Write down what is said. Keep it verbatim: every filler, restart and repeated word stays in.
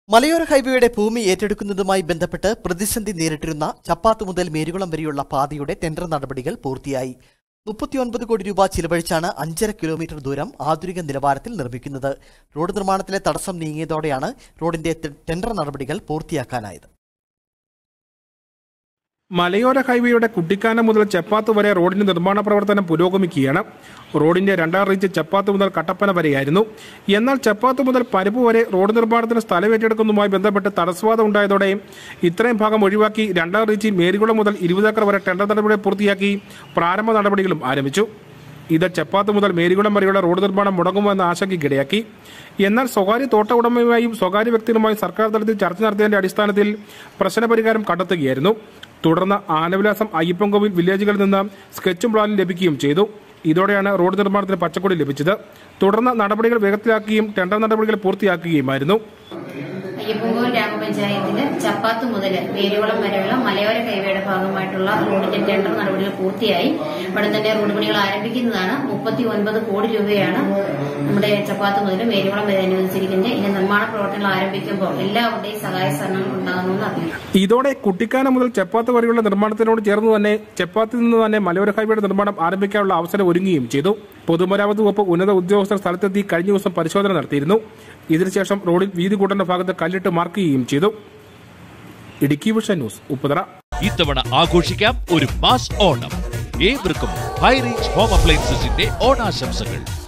മലയോര ഹൈവേയുടെ ഭൂമി ഏറ്റെടുക്കുന്നതുമായി ബന്ധപ്പെട്ട് പ്രതിസന്ധി നേരിട്ടിരുന്ന ചപ്പാത്ത് മുതൽ മേരികുളം വരെയുള്ള പാതയുടെ ടെൻഡർ നടപടികൾ പൂർത്തിയായി. മുപ്പത്തിയൊൻപത് കോടി രൂപ ചിലവഴിച്ചാണ് അഞ്ചര കിലോമീറ്റർ ദൂരം ആധുനിക നിലവാരത്തിൽ നിർമ്മിക്കുന്നത്. റോഡ് നിർമ്മാണത്തിലെ തടസ്സം നീങ്ങിയതോടെയാണ് റോഡിന്റെ ടെൻഡർ നടപടികൾ പൂർത്തിയാക്കാനായത്. മലയോര ഹൈവേയുടെ കുട്ടിക്കാനം മുതൽ ചപ്പാത്ത് വരെ റോഡിന്റെ നിർമ്മാണ പ്രവർത്തനം പുരോഗമിക്കുകയാണ്. റോഡിന്റെ രണ്ടാം റീച്ച് ചപ്പാത്ത് മുതൽ കട്ടപ്പന വരെയായിരുന്നു. എന്നാൽ ചപ്പാത്ത് മുതൽ പരുപ്പ് വരെ റോഡ് നിർമ്മാണത്തിന് സ്ഥലം ഏറ്റെടുക്കുന്നതുമായി ബന്ധപ്പെട്ട് തടസ്സവാദം ഉണ്ടായതോടെ ഇത്രയും ഭാഗം ഒഴിവാക്കി രണ്ടാം റീച്ചിൽ മേരികുളം മുതൽ ഇരുപത് ഏക്കർ വരെ ടെൻഡർ നടപടി പൂർത്തിയാക്കി പ്രാരംഭ നടപടികളും ആരംഭിച്ചു. ഇത് ചപ്പാത്ത് മുതൽ മേരികുളം വരെയുള്ള റോഡ് നിർമ്മാണം മുടങ്ങുമോ എന്ന ആശങ്കയ്ക്കിടയാക്കി. എന്നാൽ സ്വകാര്യ തോട്ട ഉടമയുമായും സ്വകാര്യ വ്യക്തികളുമായും സർക്കാർ തലത്തിൽ ചർച്ച നടത്തിയതിന്റെ അടിസ്ഥാനത്തിൽ പ്രശ്നപരിഹാരം കണ്ടെത്തുകയായിരുന്നു. തുടർന്ന് ആനവിലാസം അയ്യപ്പൻകോവിൽ വില്ലേജുകളിൽ നിന്ന് സ്കെച്ചും പ്ലാനും ലഭിക്കുകയും ചെയ്തു. ഇതോടെയാണ് റോഡ് നിർമ്മാണത്തിന് പച്ചക്കൊടി ലഭിച്ചത്. തുടർന്ന് നടപടികൾ വേഗത്തിലാക്കുകയും ടെൻഡർ നടപടികൾ പൂർത്തിയാക്കുകയുമായിരുന്നു. അയ്യപ്പൻകോവിൽ ഗ്രാമപഞ്ചായത്തിന് ചപ്പാത്ത് മുതൽ മേരികുളം വരെയുള്ള മലയോര ഹൈവേയുടെ ഭാഗമായിട്ടുള്ള റോഡിന്റെ ടെൻഡർ നടപടികൾ പൂർത്തിയായി. ഉടൻ തന്നെ റോഡ് പണികൾ ആരംഭിക്കുന്നതാണ്. മുപ്പത്തി ഒൻപത് കോടി രൂപയാണ് നമ്മുടെ ചപ്പാത്ത് മുതൽ മേരികുളം വരെ അനുവദിച്ചിരിക്കുന്നത്. ഇനി നിർമ്മാണ പ്രവർത്തനങ്ങൾ ആരംഭിക്കുമ്പോൾ എല്ലാവരുടെയും സഹായ സഹകരണം ഉണ്ടാകുമെന്ന് അറിയാം. ഇതോടെ കുട്ടിക്കാനം മുതൽ ചപ്പാത്ത് വരെയുള്ള നിർമ്മാണത്തിനോട് ചേർന്ന് തന്നെ ചപ്പാത്തിൽ നിന്ന് തന്നെ മലയോര ഹൈവേയുടെ നിർമ്മാണം ആരംഭിക്കാനുള്ള അവസരം ഒരുങ്ങുകയും ചെയ്തു. പൊതുമരാമത്ത് വകുപ്പ് ഉന്നത ഉദ്യോഗസ്ഥർ സ്ഥലത്തെത്തി കഴിഞ്ഞ ദിവസം പരിശോധന നടത്തിയിരുന്നു. ഇതിനുശേഷം റോഡിൽ വീതി കൂട്ടേണ്ട ഭാഗത്ത് കല്ലിട്ട് മാർക്ക് ചെയ്യുകയും ചെയ്തു. Idukki vision news Upputhara. ഇത്തവണ ആഘോഷിക്കാം ഒരു മാസ് ഓണം. ഏവർക്കും ഹൈ റേഞ്ച് ഹോം അപ്ലയൻസസിന്റെ ഓണാശംസകൾ.